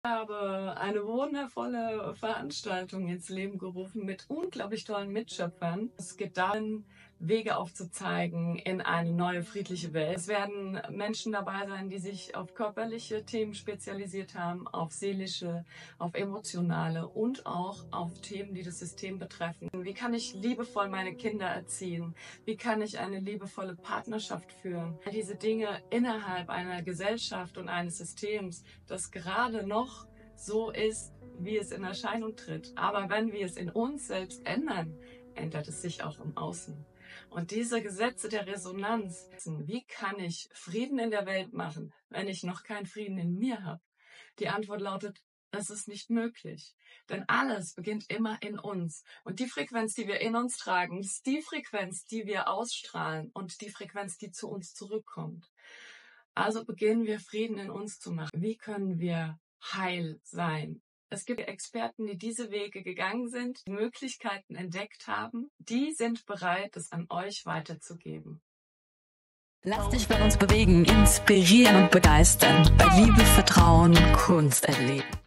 Habe eine wundervolle Veranstaltung ins Leben gerufen mit unglaublich tollen Mitschöpfern. Es geht darin, Wege aufzuzeigen in eine neue friedliche Welt. Es werden Menschen dabei sein, die sich auf körperliche Themen spezialisiert haben, auf seelische, auf emotionale und auch auf Themen, die das System betreffen. Wie kann ich liebevoll meine Kinder erziehen? Wie kann ich eine liebevolle Partnerschaft führen? Diese Dinge innerhalb einer Gesellschaft und eines Systems, das gerade noch so ist, wie es in Erscheinung tritt. Aber wenn wir es in uns selbst ändern, ändert es sich auch im Außen. Und diese Gesetze der Resonanz, wie kann ich Frieden in der Welt machen, wenn ich noch keinen Frieden in mir habe? Die Antwort lautet, das ist nicht möglich. Denn alles beginnt immer in uns. Und die Frequenz, die wir in uns tragen, ist die Frequenz, die wir ausstrahlen und die Frequenz, die zu uns zurückkommt. Also beginnen wir Frieden in uns zu machen. Wie können wir heil sein? Es gibt Experten, die diese Wege gegangen sind, die Möglichkeiten entdeckt haben. Die sind bereit, es an euch weiterzugeben. Lass dich bei uns bewegen, inspirieren und begeistern. Bei Liebe, Vertrauen, Kunst erleben.